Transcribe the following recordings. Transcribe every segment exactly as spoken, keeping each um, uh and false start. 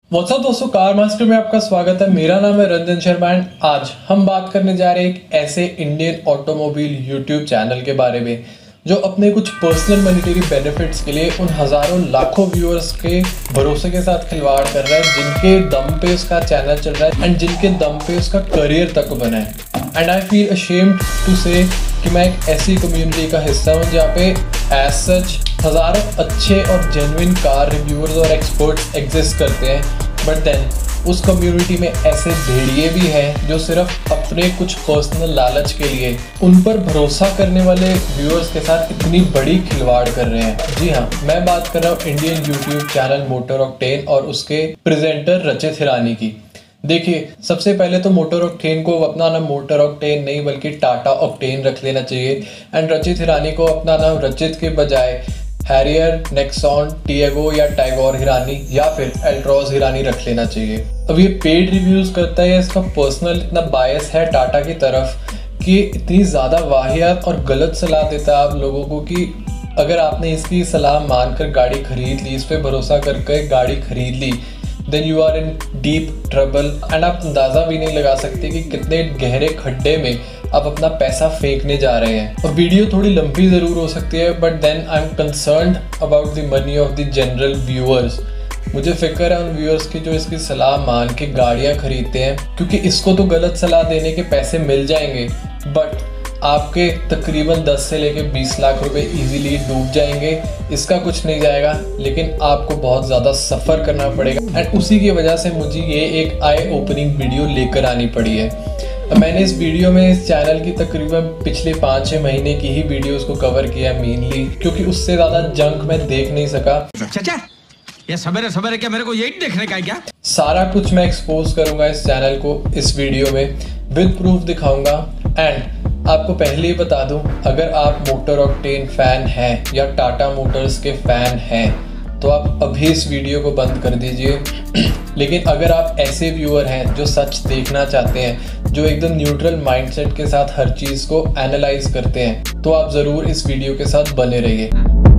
WhatsApp दोस्तों, car master में आपका स्वागत है। मेरा नाम है रंजन शर्मा एंड आज हम बात करने जा रहे हैं एक ऐसे इंडियन ऑटोमोबाइल यूट्यूब चैनल के बारे में जो अपने कुछ पर्सनल मॉनेटरी बेनिफिट्स के लिए उन हजारों लाखों व्यूअर्स के भरोसे के साथ खिलवाड़ कर रहा है, जिनके दम पे उसका चैनल चल रहा है एंड जिनके दम पे उसका करियर तक बना है। And I feel ashamed to say कि मैं एक ऐसी कम्युनिटी का हिस्सा हूँ जहाँ पे एज सच हज़ारों अच्छे और जेन्युइन कार रिव्यूअर्स और एक्सपर्ट्स एग्जिस्ट करते हैं, बट देन उस कम्युनिटी में ऐसे भेड़िए भी हैं जो सिर्फ अपने कुछ पर्सनल लालच के लिए उन पर भरोसा करने वाले व्यूअर्स के साथ इतनी बड़ी खिलवाड़ कर रहे हैं। जी हाँ, मैं बात कर रहा हूँ Indian YouTube channel Motor Octane और उसके प्रेजेंटर रचित हिरानी की। देखिए, सबसे पहले तो मोटर ऑक्टेन को अपना नाम मोटर ऑक्टेन नहीं बल्कि टाटा ऑक्टेन रख लेना चाहिए एंड रचित हिरानी को अपना नाम रचित के बजाय हैरियर, नेक्सॉन, टिएगो या टाइगोर हिरानी या फिर एल्ट्रॉस हिरानी रख लेना चाहिए। अब ये पेड रिव्यूज करता है, इसका पर्सनल इतना बायस है टाटा की तरफ कि इतनी ज़्यादा वाहियात और गलत सलाह देता है आप लोगों को कि अगर आपने इसकी सलाह मानकर गाड़ी खरीद ली, इस पर भरोसा करके गाड़ी खरीद ली, then you are in deep trouble and आप अंदाज़ा भी नहीं लगा सकते कि कितने गहरे खड्डे में आप अपना पैसा फेंकने जा रहे हैं। और वीडियो थोड़ी लंबी ज़रूर हो सकती है, but then I am concerned about the money of the general viewers. मुझे फिक्र है उन व्यूअर्स की जो इसकी सलाह मान के गाड़ियाँ खरीदते हैं, क्योंकि इसको तो गलत सलाह देने के पैसे मिल जाएंगे, बट आपके तकरीबन दस से लेके बीस लाख रुपए इजीली डूब जाएंगे। इसका कुछ नहीं जाएगा, लेकिन आपको बहुत ज़्यादा सफ़र करना पड़ेगा एंड उसी की वजह से मुझे ये एक आई ओपनिंग वीडियो लेकर आनी पड़ी है। मैंने इस वीडियो में इस चैनल की तकरीबन पिछले पाँच छः महीने की ही वीडियोस को कवर किया मेनली, क्योंकि उससे ज़्यादा जंक मैं देख नहीं सका। चाचा, ये सवेरे सवेरे क्या मेरे को यही देखने का है क्या? सारा कुछ मैं एक्सपोज करूंगा इस चैनल को इस वीडियो में, विद प्रूफ दिखाऊंगा। एंड आपको पहले ही बता दूं, अगर आप मोटर ऑक्टेन फैन हैं या टाटा मोटर्स के फैन हैं तो आप अभी इस वीडियो को बंद कर दीजिए। लेकिन अगर आप ऐसे व्यूअर हैं जो सच देखना चाहते हैं, जो एकदम न्यूट्रल माइंडसेट के साथ हर चीज़ को एनालाइज करते हैं, तो आप ज़रूर इस वीडियो के साथ बने रहिए।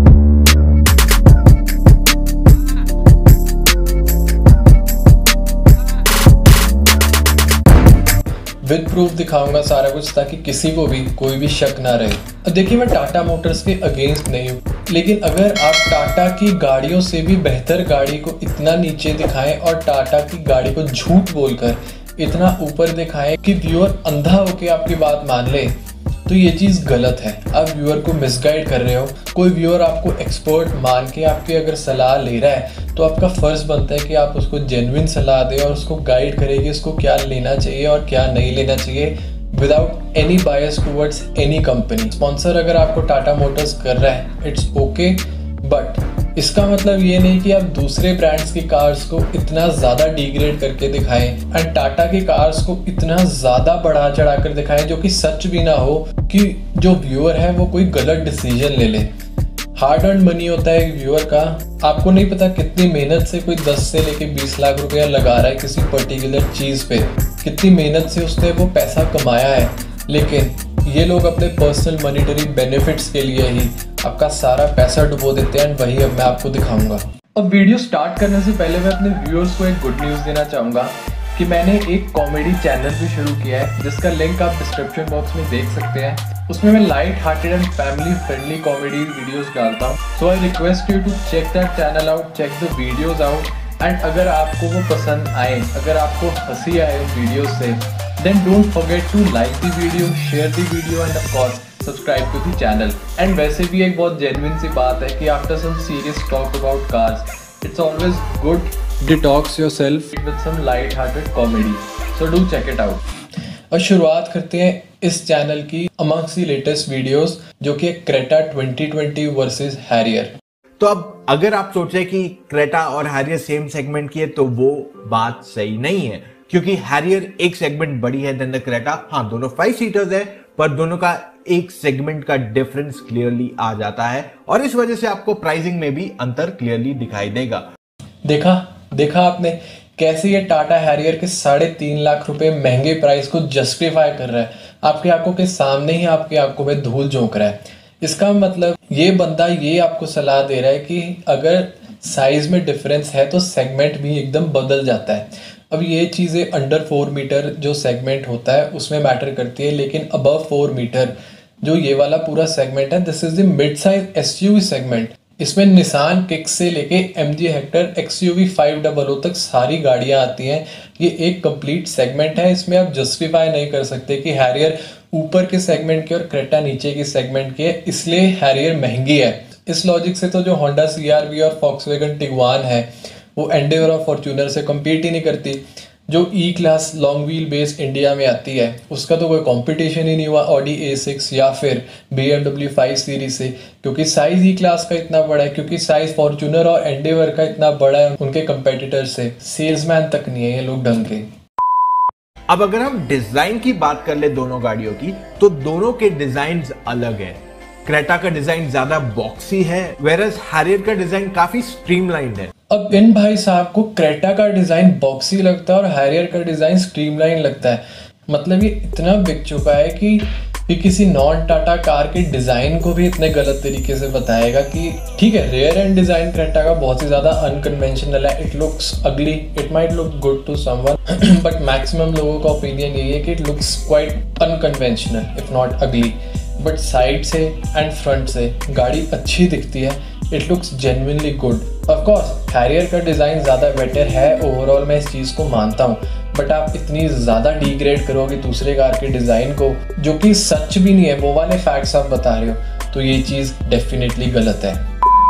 विद प्रूफ दिखाऊंगा सारा कुछ, ताकि किसी को भी कोई भी शक ना रहे। देखिए, मैं टाटा मोटर्स के अगेंस्ट नहीं हूँ, लेकिन अगर आप टाटा की गाड़ियों से भी बेहतर गाड़ी को इतना नीचे दिखाएं और टाटा की गाड़ी को झूठ बोलकर इतना ऊपर दिखाएं कि व्यूअर अंधा होकर आपकी बात मान ले, तो ये चीज़ गलत है। आप व्यूअर को मिसगाइड कर रहे हो। कोई व्यूअर आपको एक्सपर्ट मान के आपकी अगर सलाह ले रहा है तो आपका फ़र्ज़ बनता है कि आप उसको जेन्युइन सलाह दें और उसको गाइड करें कि उसको क्या लेना चाहिए और क्या नहीं लेना चाहिए, without any bias towards any company. Sponsor अगर आपको टाटा मोटर्स कर रहा है, इट्स ओके, बट इसका मतलब ये नहीं कि आप दूसरे ब्रांड्स की कार्स को इतना ज़्यादा डिग्रेड करके दिखाएं एंड टाटा की कार्स को इतना ज़्यादा बढ़ा चढ़ा कर दिखाएं जो कि सच भी ना हो, कि जो व्यूअर है वो कोई गलत डिसीजन ले ले। हार्ड अर्न मनी होता है एक व्यूअर का। आपको नहीं पता कितनी मेहनत से कोई दस से लेके बीस लाख रुपया लगा रहा है किसी पर्टिकुलर चीज़ पे, कितनी मेहनत से उसने वो पैसा कमाया है, लेकिन ये लोग अपने पर्सनल मॉनेटरी बेनिफिट्स के लिए ही आपका सारा पैसा डुबो देते हैं। वही अब मैं आपको दिखाऊंगा। अब वीडियो स्टार्ट करने से पहले मैं अपने व्यूअर्स को एक गुड न्यूज़ देना चाहूँगा कि मैंने एक कॉमेडी चैनल भी शुरू किया है, जिसका लिंक आप डिस्क्रिप्शन बॉक्स में देख सकते हैं। उसमें मैं light hearted and family friendly comedy videos डालता हूँ। So I request you to check that channel out, check the videos out and अगर आपको वो पसंद आए, अगर आपको हंसी आए उन वीडियोस से, then don't forget to like the video, share the video and of course subscribe to the channel। and वैसे भी एक बहुत genuine सी बात है कि after some serious talk about cars, it's always good detox yourself with some light-hearted comedy, so do check it out। और शुरुआत करते हैं इस चैनल की amongst the latest videos, जो कि Creta twenty twenty versus Harrier. तो अब अगर आप सोच रहे कि क्रेटा और हैरियर सेम सेगमेंट की है, तो वो बात सही नहीं है, क्योंकि हैरियर एक सेगमेंट बड़ी है देन द क्रेटा। हाँ, दोनों फाइव सीटर्स है, पर दोनों का एक सेगमेंट का डिफरेंस क्लियरली आ जाता है और इस वजह से आपको प्राइसिंग में भी अंतर क्लियरली दिखाई देगा। देखा देखा आपने कैसे ये टाटा हैरियर के साढ़े तीन लाख रुपए महंगे प्राइस को जस्टिफाई कर रहा है, आपकी आंखों के सामने ही आपकी आंखों में धूल झोंक रहा है। इसका मतलब ये बंदा ये आपको सलाह दे रहा है कि अगर साइज में डिफरेंस है तो सेगमेंट भी एकदम बदल जाता है। अब ये चीज़ें अंडर फोर मीटर जो सेगमेंट होता है उसमें मैटर करती है, लेकिन अबव फोर मीटर जो ये वाला पूरा सेगमेंट है, this is the mid size SUV segment. इसमें निसान किक्स से लेके MG Hector XUV five double O तक सारी गाड़ियां आती हैं। ये एक कंप्लीट सेगमेंट है, इसमें आप जस्टिफाई नहीं कर सकते कि हैरियर ऊपर के सेगमेंट की और क्रेटा नीचे की सेगमेंट की है इसलिए हैरियर महंगी है। इस लॉजिक से तो जो होंडा सीआरवी और फॉक्सवैगन टिगवान है वो एंडेवर और फॉर्च्यूनर से कम्पीट ही नहीं करती। जो E class long wheel base India में आती है उसका तो कोई कंपटीशन ही नहीं हुआ ऑडी ए सिक्स या फिर B M W five series से, क्योंकि साइज ई क्लास का इतना बड़ा है, क्योंकि साइज फॉर्च्यूनर और एंडेवर का इतना बड़ा है उनके कंपेटिटर से। सेल्समैन तक नहीं है ये लोग ढंग के। अब अगर हम डिजाइन की बात कर ले दोनों गाड़ियों की, तो दोनों के डिजाइन अलग है। क्रेटा का डिजाइन ज्यादा बॉक्सी है, वेरस हैरियर का डिजाइन काफी स्ट्रीमलाइंड है। अब इन भाई साहब को क्रेटा का डिजाइन बॉक्सी लगता है और हैरियर का डिजाइन स्ट्रीमलाइन लगता है। मतलब ये इतना बिक चुका है कि ये किसी नॉन टाटा कार के डिजाइन को भी इतने गलत तरीके से बताएगा कि ठीक है रेयर एंड डिजाइन क्रेटा का बहुत ही ज्यादा अनकन्वेंशनल है, it looks ugly, it might look good to someone but maximum लोगों का ओपिनियन यही है कि it looks quite unconventional if not ugly. But side से एंड फ्रंट से गाड़ी अच्छी दिखती है, it looks genuinely good. Of course Harrier का डिज़ाइन ज़्यादा बेटर है ओवरऑल, मैं इस चीज़ को मानता हूँ, बट आप इतनी ज़्यादा डिग्रेड करोगे दूसरे कार के डिज़ाइन को जो कि सच भी नहीं है, वो वाले फैक्ट्स आप बता रहे हो, तो ये चीज़ डेफिनेटली गलत है।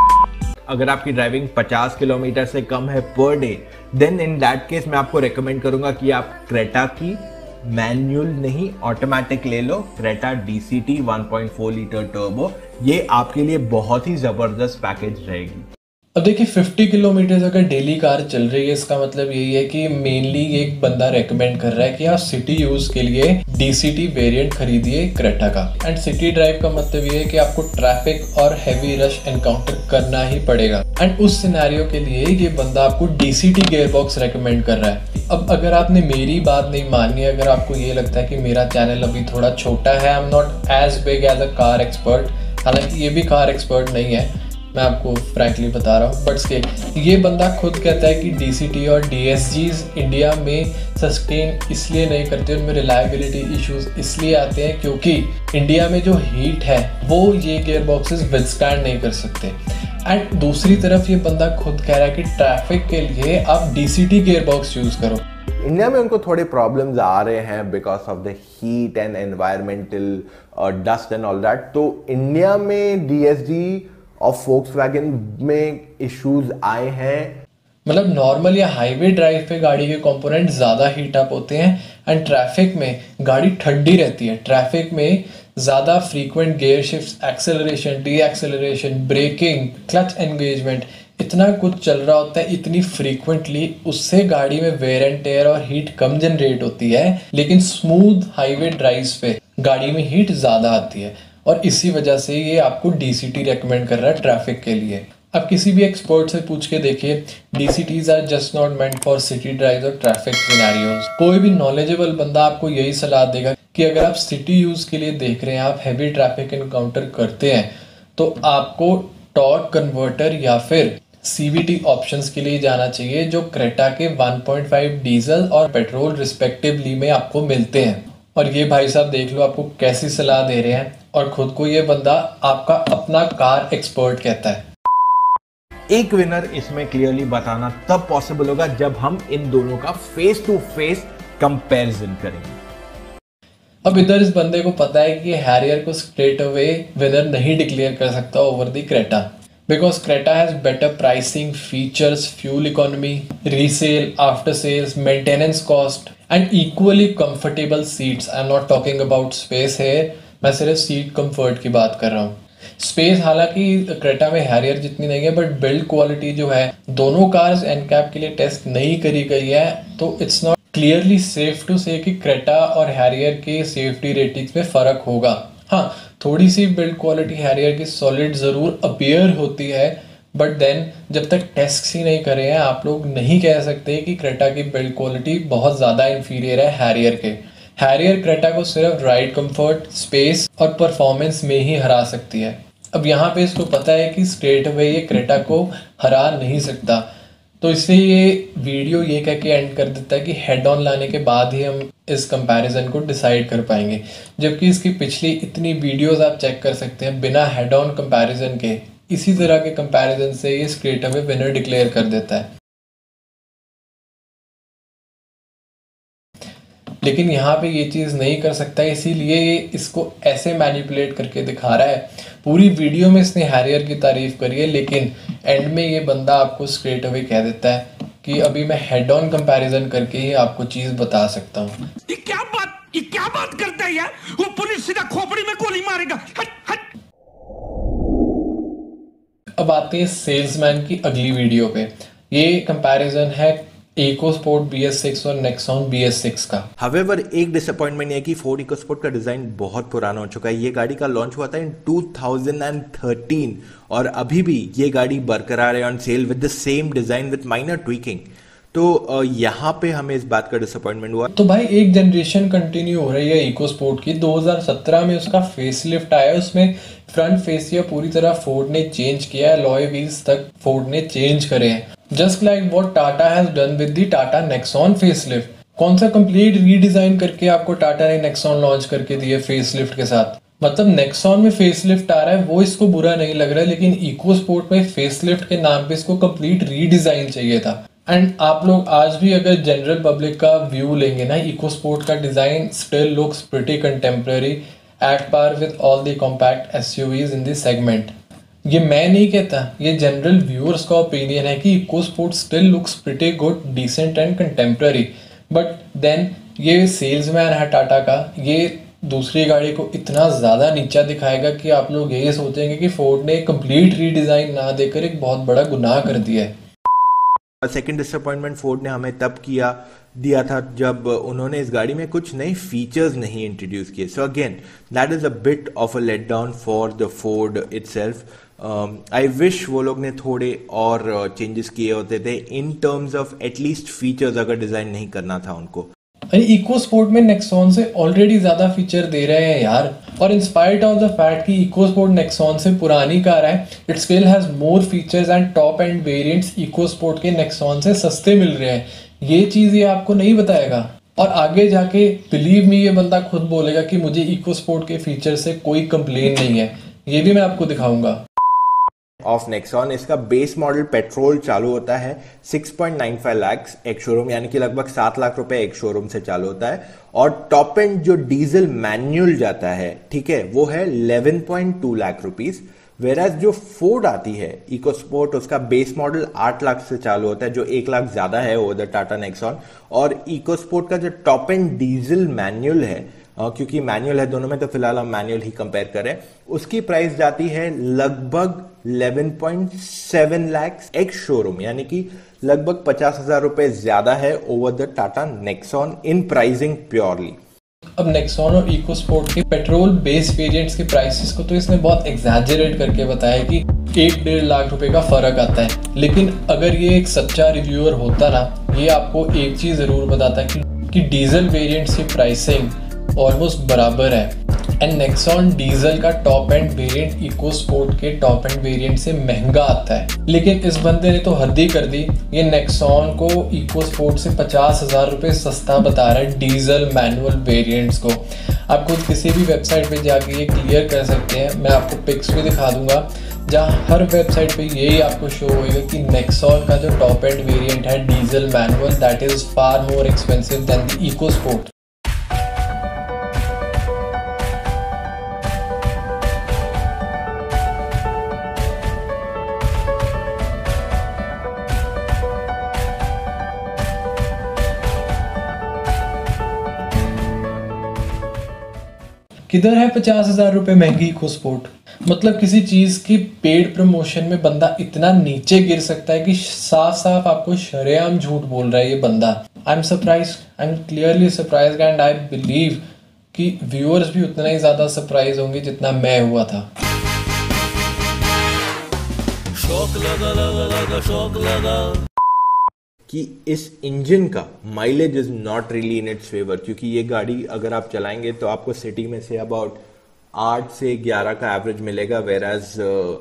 अगर आपकी ड्राइविंग पचास किलोमीटर से कम है per day, then in that case मैं आपको रेकमेंड करूंगा कि आप क्रेटा की मैनुअल नहीं ऑटोमेटिक ले लो, Creta DCT one point four litre turbo, ये आपके लिए बहुत ही जबरदस्त पैकेज रहेगी। अब देखिए फिफ्टी किलोमीटर अगर डेली कार चल रही है इसका मतलब यही है कि मेनली एक बंदा रेकमेंड कर रहा है कि आप सिटी यूज के लिए डीसीटी वेरिएंट खरीदिए क्रेटा का। एंड सिटी ड्राइव का मतलब ये है कि आपको ट्रैफिक और हैवी रश एनकाउंटर करना ही पड़ेगा, एंड उस सिनेरियो के लिए ये बंदा आपको डीसीटी गियरबॉक्स रेकमेंड कर रहा है। अब अगर आपने मेरी बात नहीं मानी, अगर आपको ये लगता है कि मेरा चैनल अभी थोड़ा छोटा है, I am not as big as a car expert, हालांकि ये भी कार एक्सपर्ट नहीं है, मैं आपको फ्रैंकली बता रहा हूँ, बट स्टिल ये बंदा खुद कहता है कि डीसीटी और डीएसजीज इंडिया में सस्टेन इसलिए नहीं करते, उनमें रिलायबिलिटी इश्यूज इसलिए आते हैं क्योंकि इंडिया में जो हीट है वो ये गियर बॉक्सेस विथस्टैंड नहीं कर सकते। एंड दूसरी तरफ ये बंदा खुद कह रहा है कि ट्रैफिक के लिए आप डीसीटी गियर बॉक्स यूज करो। इंडिया में उनको थोड़े प्रॉब्लम्स आ रहे हैं because of the heat and environmental dust and all that, तो इंडिया में डीएसजी और फोक्सवैगन में इश्यूज आए हैं। मतलब नॉर्मल या हाईवे ड्राइव पे गाड़ी के कंपोनेंट ज़्यादा हीट अप होते हैं एंड ट्रैफिक में गाड़ी ठंडी रहती है। ट्रैफिक में ज़्यादा frequent gear shifts, acceleration, de acceleration, braking, clutch engagement, इतना कुछ चल रहा होता है इतनी फ्रीक्वेंटली, उससे गाड़ी में वेयर एंड टेयर और हीट कम जनरेट होती है, लेकिन स्मूथ हाईवे ड्राइव्स पे गाड़ी में हीट ज़्यादा आती है और इसी वजह से ये आपको डीसीटी रेकमेंड कर रहा है ट्रैफिक के लिए। अब किसी भी एक्सपर्ट से पूछ के देखिए, DCTs are just not meant for city drives और ट्रैफिक सिनेरियोज। कोई भी नॉलेजेबल बंदा आपको यही सलाह देगा कि अगर आप सिटी यूज के लिए देख रहे हैं, आप हैवी ट्रैफिक एनकाउंटर करते हैं, तो आपको टॉर्क कन्वर्टर या फिर सीवीटी ऑप्शंस के लिए जाना चाहिए जो क्रेटा के वन पॉइंट फाइव डीजल और पेट्रोल रिस्पेक्टिवली में आपको मिलते हैं। और ये भाई साहब देख लो आपको कैसी सलाह दे रहे हैं, और खुद को ये बंदा आपका अपना कार एक्सपर्ट कहता है। एक विनर इसमें क्लियरली बताना तब पॉसिबल होगा जब हम इन दोनों का फेस टू फेस कंपैरिजन करेंगे। अब इधर इस बंदे को पता है कि हैरियर को स्ट्रेट अवे विनर नहीं डिक्लेयर कर सकता over the Creta, because Creta has better pricing, features, fuel economy, resale, after sales, maintenance cost and equally comfortable seats. I am not talking about space है, मैं सिर्फ seat comfort की बात कर रहा हूँ। स्पेस हालांकि क्रेटा में हैरियर जितनी नहीं है, बट बिल्ड क्वालिटी जो है, दोनों कार्स एनकैप के लिए टेस्ट नहीं करी गई है, तो it's not clearly safe to say कि क्रेटा और हैरियर के सेफ्टी रेटिंग्स में फ़र्क होगा। हाँ, थोड़ी सी बिल्ड क्वालिटी हैरियर की सॉलिड ज़रूर अपीयर होती है, बट देन जब तक टेस्ट ही नहीं करे हैं आप लोग नहीं कह सकते कि क्रेटा की बिल्ड क्वालिटी बहुत ज़्यादा इन्फीरियर है हैरियर के। हैरियर क्रेटा को सिर्फ राइड कंफर्ट, स्पेस और परफॉर्मेंस में ही हरा सकती है। अब यहाँ पे इसको पता है कि स्ट्रेट अवे ये क्रेटा को हरा नहीं सकता, तो इससे ये वीडियो ये कह के एंड कर देता है कि हेड ऑन लाने के बाद ही हम इस कंपैरिजन को डिसाइड कर पाएंगे। जबकि इसकी पिछली इतनी वीडियोस आप चेक कर सकते हैं, बिना हेड ऑन कंपैरिजन के इसी तरह के कंपैरिजन से ये स्ट्रेट अवे विनर डिक्लेयर कर देता है। लेकिन यहाँ पे ये चीज़ नहीं कर सकता, इसीलिए ये इसको ऐसे मैनिपुलेट करके दिखा रहा है। पूरी वीडियो में इसने हैरियर की तारीफ करी है, लेकिन एंड में ये बंदा आपको स्ट्रेट अवे कह देता है कि अभी मैं हेड ऑन कंपैरिजन करके ही आपको चीज़ बता सकता हूँ। ये क्या बात ये क्या बात करता है यार, वो पुलिस सीधा खोपड़ी में गोली मारेगा। हट हट। अब आते हैं सेल्समैन की अगली वीडियो पे। ये कंपैरिजन है इकोस्पोर्ट बी एस सिक्स और नेक्सॉन बी एस सिक्स का। However, एक डिसअपॉइंटमेंट है कि फोर्ड इकोस्पोर्ट का डिजाइन बहुत पुराना हो चुका है। ये गाड़ी का लॉन्च हुआ था इन टू थाउजेंड थर्टीन और अभी भी ये गाड़ी बरकरार है on sale with the same design with minor tweaking. तो यहाँ पे हमें इस बात का डिसअपॉइंटमेंट हुआ। तो भाई एक जनरेशन कंटिन्यू हो रही है इकोस्पोर्ट की। दो हज़ार सत्रह में उसका फेसलिफ्ट आया, उसमें फ्रंट फेसिया पूरी तरह फोर्ड ने चेंज किया है, लॉय व्हील्स तक फोर्ड ने चेंज करे हैं, just like what Tata has done with the Tata Nexon facelift. कौन सा कंप्लीट रीडिजाइन करके आपको टाटा ने नेक्सॉन लॉन्च करके दिए फेसलिफ्ट के साथ। मतलब नेक्सॉन में फेसलिफ्ट आ रहा है वो इसको बुरा नहीं लग रहा है, लेकिन इकोस्पोर्ट में फेसलिफ्ट के नाम पे इसको कंप्लीट रीडिजाइन चाहिए था। एंड आप लोग आज भी अगर जनरल पब्लिक का व्यू लेंगे ना, इकोस्पोर्ट का design still looks pretty contemporary at par with all the compact SUVs in this segment. ये मैं नहीं कहता, ये जनरल व्यूअर्स का ओपिनियन है कि EcoSport still looks pretty good, decent and contemporary. But then ये सेल्समैन है टाटा का, ये दूसरी गाड़ी को इतना ज़्यादा नीचा दिखाएगा कि आप लोग यही सोचेंगे कि फोर्ड ने कंप्लीट रीडिज़ाइन ना देकर एक बहुत बड़ा गुनाह कर दिया है। सेकेंड डिसअपॉइंटमेंट फोर्ड ने हमें तब किया दिया था जब उन्होंने इस गाड़ी में कुछ नए फीचर्स नहीं इंट्रोड्यूस किए। So again that is a bit of a let down for the Ford itself. I wish वो लोग ने थोड़े और चेंजेस किए होते थे in terms of at least features, अगर डिजाइन नहीं करना था उनको। इकोस्पोर्ट में नेक्सॉन से ऑलरेडी ज्यादा फीचर दे रहे हैं यार, और in spite of the fact कि इकोस्पोर्ट नेक्सॉन से पुरानी कार है, it still has more features and top end variants EcoSport के नेक्सॉन से सस्ते मिल रहे हैं। ये चीज ये आपको नहीं बताएगा, और आगे जाके बिलीव मी ये बंदा खुद बोलेगा कि मुझे इकोस्पोर्ट के फीचर से कोई कंप्लेन नहीं है। ये भी मैं आपको दिखाऊंगा। ऑफ नेक्सॉन इसका बेस मॉडल पेट्रोल चालू होता है six point nine five lakh ex showroom, यानी कि लगभग सात लाख रुपए एक शोरूम से चालू होता है, और टॉप एंड जो डीजल मैनुअल जाता है, ठीक है, वो है eleven point two lakh rupees. Whereas जो फोर्ड आती है इकोस्पोर्ट, उसका बेस मॉडल आठ लाख से चालू होता है, जो एक लाख ज्यादा है ओवर द टाटा नेक्सॉन। और इकोस्पोर्ट का जो टॉप एंड डीजल मैनुअल है, क्योंकि मैनुअल है दोनों में, तो फिलहाल हम मैनुअल ही कंपेयर करें, उसकी प्राइस जाती है लगभग eleven point seven lakh ex showroom, यानी कि लगभग पचास हजार रुपए ज्यादा है over the Tata Nexon in pricing purely. अब नेक्सॉन और इकोस्पोर्ट के पेट्रोल बेस वेरिएंट्स के प्राइसेस को तो इसने बहुत एग्जैजरेट करके बताया कि एक डेढ़ लाख रुपए का फर्क आता है, लेकिन अगर ये एक सच्चा रिव्यूअर होता ना, ये आपको एक चीज जरूर बताता कि, कि डीजल वेरिएंट्स की प्राइसिंग ऑलमोस्ट बराबर है, एंड नेक्सॉन डीजल का टॉप एंड वेरिएंट इकोस्पोर्ट के टॉप एंड वेरिएंट से महंगा आता है। लेकिन इस बंदे ने तो हद ही कर दी, ये नेक्सॉन को इकोस्पोर्ट से पचास हजार रुपये सस्ता बता रहा है डीजल मैनुअल वेरिएंट्स को। आप खुद किसी भी वेबसाइट पे जाके ये क्लियर कर सकते हैं, मैं आपको पिक्स भी दिखा दूंगा, जहाँ हर वेबसाइट पे यही आपको शो होएगा कि नेक्सॉन का जो टॉप एंड वेरिएंट है diesel manual, that is far more expensive than the EcoSport. किधर है पचास हजार रुपए महंगी इकोस्पोर्ट। मतलब किसी चीज की पेड प्रमोशन में बंदा इतना नीचे गिर सकता है कि साफ साफ आपको शरेआम झूठ बोल रहा है ये बंदा। I am surprise, I am clearly surprise, and I believe कि व्यूअर्स भी उतना ही ज्यादा सरप्राइज होंगे जितना मैं हुआ था। शौक लगा लगा लगा शौक लगा कि इस इंजन का mileage is not really in its favour, क्योंकि ये गाड़ी अगर आप चलाएंगे तो आपको सिटी में से अबाउट आठ से ग्यारह का एवरेज मिलेगा, वेर एज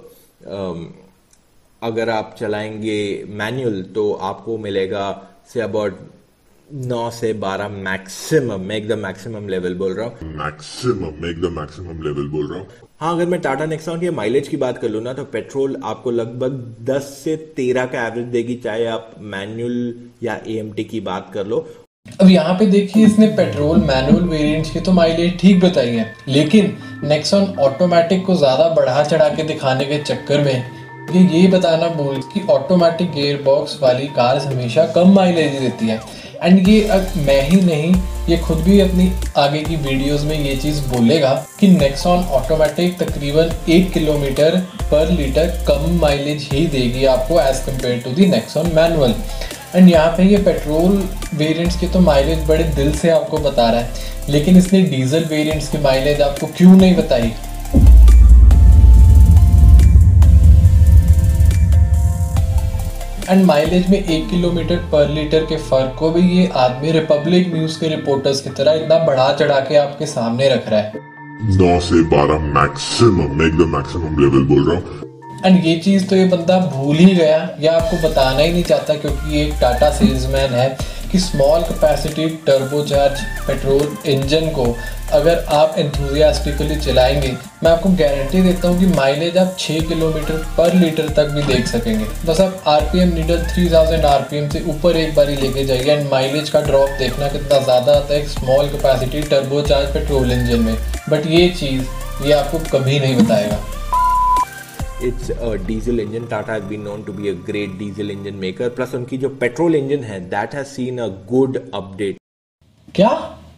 अगर आप चलाएंगे मैनुअल तो आपको मिलेगा से अबाउट नौ से बारह maximum, make the maximum level बोल रहा हूँ, maximum make the maximum level बोल रहा हूँ। हाँ, अगर मैं टाटा नेक्सॉन के माइलेज की बात कर लूँ ना, तो पेट्रोल आपको लगभग दस से तेरह का एवरेज देगी, चाहे आप मैनुअल या एएमटी की बात कर लो। अब यहाँ पे देखिए, इसने पेट्रोल मैनुअल वेरिएंट्स की तो माइलेज ठीक बताई है, लेकिन नेक्सॉन ऑटोमेटिक को ज्यादा बढ़ा चढ़ा के दिखाने के चक्कर में ये ये बताना भूल कि ऑटोमेटिक गियर बॉक्स वाली कार हमेशा कम माइलेज देती है। एंड ये अब मैं ही नहीं, ये खुद भी अपनी आगे की वीडियोस में ये चीज़ बोलेगा कि नेक्सॉन ऑटोमेटिक तकरीबन एक किलोमीटर पर लीटर कम माइलेज ही देगी आपको as compare to the Nexon manual. And यहाँ पे ये पेट्रोल वेरिएंट्स की तो माइलेज बड़े दिल से आपको बता रहा है, लेकिन इसने डीजल वेरिएंट्स की माइलेज आपको क्यों नहीं बताई? एंड माइलेज में एक किलोमीटर पर लीटर के फर्क को भी ये आदमी रिपब्लिक न्यूज के रिपोर्टर्स की तरह इतना बढ़ा चढ़ा के आपके सामने रख रहा है। नौ से बारह maximum make the maximum level बोल रहा हूँ। एंड ये चीज़ तो ये बंदा भूल ही गया या आपको बताना ही नहीं चाहता, क्योंकि ये एक टाटा सेल्समैन है कि small capacity turbocharge petrol engine को अगर आप एंथुजियास्टिकली चलाएंगे, मैं आपको गारंटी देता हूँ कि माइलेज आप छह किलोमीटर पर लीटर तक भी देख सकेंगे। बस आप आरपीएम नीडल तीन हज़ार आरपीएम से ऊपर एक बार ही लेके जाइए एंड माइलेज का ड्रॉप देखना कितना ज़्यादा आता है एक small capacity turbocharge petrol engine में। बट ये चीज़ ये आपको कभी नहीं बताएगा। It's a diesel engine. Tata has been known to be a great diesel engine maker. Plus उनकी जो पेट्रोल इंजन है, that has seen a good update. क्या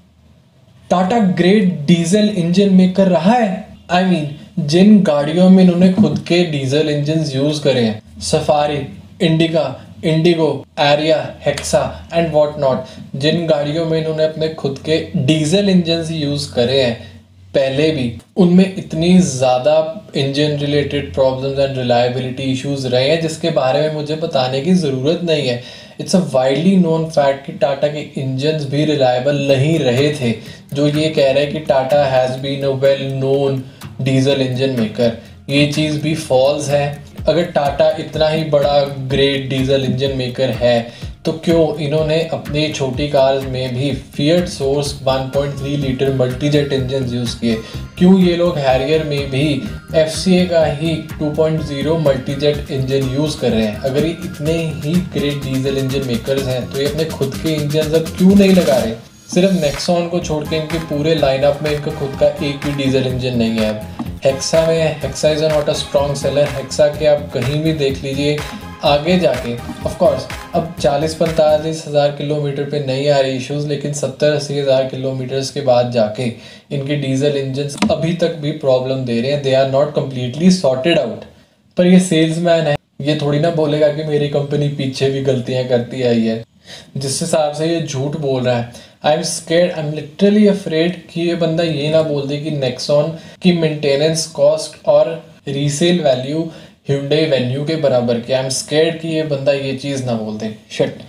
Tata great diesel engine maker रहा है? आई I मीन mean, जिन गाड़ियों में इन्होंने खुद के डीजल इंजन यूज करे हैं, Safari, Indica, Indigo, Aria, Hexa and what not, जिन गाड़ियों में इन्होंने अपने खुद के डीजल इंजन यूज करे हैं पहले भी, उनमें इतनी ज़्यादा engine related problems and reliability issues रहे हैं जिसके बारे में मुझे बताने की ज़रूरत नहीं है। It's a widely known fact कि टाटा के इंजन्स भी रिलायबल नहीं रहे थे। जो ये कह रहे हैं कि Tata has been a well known diesel engine maker, ये चीज़ भी फॉल्स है। अगर टाटा इतना ही बड़ा ग्रेट डीजल इंजन मेकर है तो क्यों इन्होंने अपनी छोटी कार्स में भी Fiat source one point three litre Multijet engine use किए? क्यों ये लोग हैरियर में भी एफ सी ए का ही two point zero Multijet engine use कर रहे हैं? अगर ये इतने ही ग्रेट डीजल इंजन मेकर्स हैं तो ये अपने खुद के इंजन अब क्यों नहीं लगा रहे? सिर्फ नेक्सॉन को छोड़ के इनके पूरे लाइनअप में इनका खुद का एक भी डीजल इंजन नहीं है। अब हेक्सा में, Hexa is not a strong seller. Hexa के आप कहीं भी देख लीजिए आगे जाके, ऑफ कोर्स अब चालीस पैंतालीस हज़ार किलोमीटर पे नहीं आ रही इश्यूज़, लेकिन सत्तर अस्सी हज़ार किलोमीटर्स के बाद जाके इनके डीजल इंजन अभी तक भी प्रॉब्लम दे रहे हैं। They are not completely sorted out. पर ये सेल्समैन है, ये थोड़ी ना बोलेगा कि मेरी कंपनी पीछे भी गलतियाँ करती आई है। जिस हिसाब से ये झूठ बोल रहा है, I am scared, I am literally afraid कि ये बंदा ये ना बोल दे कि नेक्सॉन की मेंटेनेंस कॉस्ट और रीसेल वैल्यू Hyundai वेन्यू के बराबर के। आई एम स्केर्ड कि ये बंदा ये चीज़ ना बोल दे। शिट।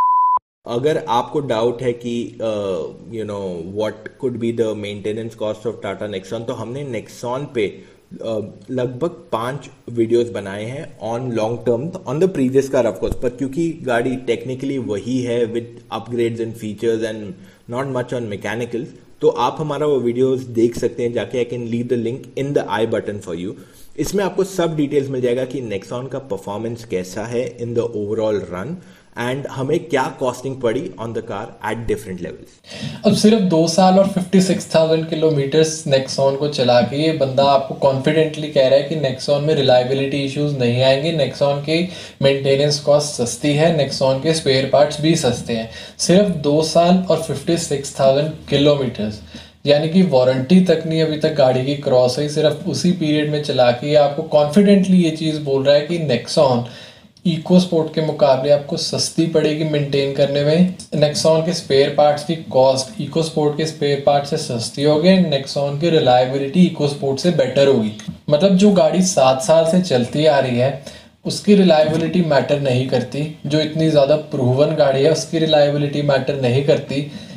अगर आपको डाउट है कि you know what could be the maintenance cost of Tata Nexon, तो हमने नेक्सॉन पे uh, लगभग पांच वीडियोस बनाए हैं on long term on the previous car of course, पर क्योंकि गाड़ी टेक्निकली वही है with upgrades and features and not much on mechanicals, तो आप हमारा वो वीडियोस देख सकते हैं जाके। I can leave the link in the I button for you. इसमें आपको सब डिटेल्स मिल जाएगा कि नेक्सॉन का परफॉर्मेंस कैसा है in the overall run and हमें क्या कॉस्टिंग पड़ी on the car at different levels. अब सिर्फ दो साल और छप्पन हज़ार किलोमीटर्स नेक्सॉन को चला के ये बंदा आपको कॉन्फिडेंटली कह रहा है कि नेक्सॉन में रिलायबिलिटी इश्यूज नहीं आएंगे, नेक्सॉन के मेंटेनेंस कॉस्ट सस्ती है, नेक्सॉन के स्पेयर पार्ट्स भी सस्ते हैं। सिर्फ दो साल और छप्पन हज़ार किलोमीटर्स, यानी कि वारंटी तक नहीं अभी तक गाड़ी की क्रॉस हुई, सिर्फ उसी पीरियड में चला के आपको कॉन्फिडेंटली ये चीज़ बोल रहा है कि नेक्सॉन इको स्पोर्ट के मुकाबले आपको सस्ती पड़ेगी मेंटेन करने में। नेक्सॉन के स्पेयर पार्ट्स की कॉस्ट इको स्पोर्ट के स्पेयर पार्ट से सस्ती होगी, नेक्सॉन की रिलायबिलिटी इको स्पोर्ट से बेटर होगी। मतलब जो गाड़ी सात साल से चलती आ रही है उसकी रिलायबिलिटी मैटर नहीं करती, जो इतनी ज़्यादा प्रूवन गाड़ी है उसकी रिलायबिलिटी मैटर नहीं करती,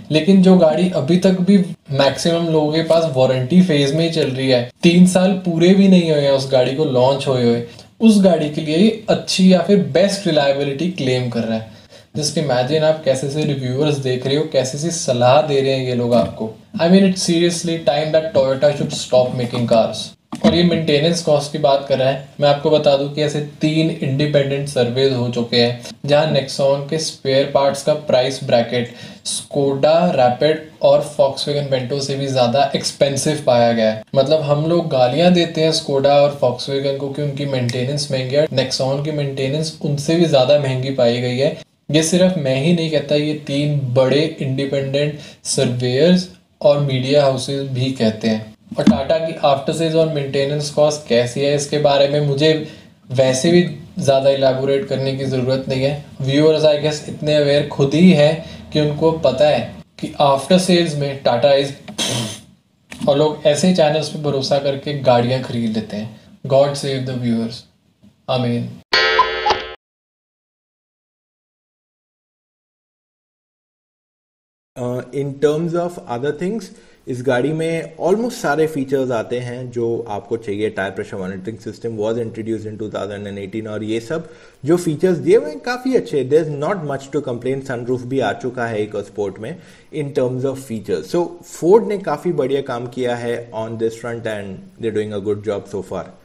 लेकिन जो गाड़ी अभी तक भी मैक्सिमम लोगों के पास वारंटी फेज में ही चल रही है, तीन साल पूरे भी नहीं हुए हैं उस गाड़ी को लॉन्च हुए हुए, उस गाड़ी के लिए ये अच्छी या फिर बेस्ट रिलायबिलिटी क्लेम कर रहा है। जस्ट इमेजिन आप कैसे से रिव्यूअर्स देख रहे हो, कैसे से सलाह दे रहे हैं ये लोग आपको। I mean it's seriously time that Toyota should stop making cars. और ये मेंटेनेंस कॉस्ट की बात कर रहा है, मैं आपको बता दूं कि ऐसे तीन इंडिपेंडेंट सर्वेज हो चुके हैं जहां नेक्सॉन के स्पेयर पार्ट्स का प्राइस ब्रैकेट स्कोडा रैपिड और फॉक्सवैगन वेंटो से भी ज्यादा एक्सपेंसिव पाया गया है। मतलब हम लोग गालियां देते हैं स्कोडा और फॉक्सवैगन को कि उनकी मेंटेनेंस महंगी है, नेक्सॉन की मेंटेनेंस उनसे भी ज्यादा महंगी पाई गई है। ये सिर्फ मैं ही नहीं कहता, ये तीन बड़े इंडिपेंडेंट सर्वेयर्स और मीडिया हाउसेज भी कहते हैं। और टाटा की आफ्टर सेल्स और मेंटेनेंस कॉस्ट कैसी है इसके बारे में मुझे वैसे भी ज़्यादा इलैबोरेट करने की ज़रूरत नहीं है। व्यूअर्स आई गेस इतने अवेयर खुद ही है कि उनको पता है कि आफ्टर सेल्स में टाटा इज, और लोग ऐसे चैनल्स पे भरोसा करके गाड़ियाँ खरीद लेते हैं। गॉड सेव द व्यूअर्स, आमीन। In terms of other things, इस गाड़ी में ऑलमोस्ट सारे फीचर्स आते हैं जो आपको चाहिए। Tyre pressure monitoring system was introduced in two thousand eighteen और ये सब जो फीचर्स दिए हुए हैं काफ़ी अच्छे। There is not much to complain. Sunroof भी आ चुका है इको स्पोर्ट में in terms of features. So Ford ने काफ़ी बढ़िया काम किया है on this front and they doing a good job so far.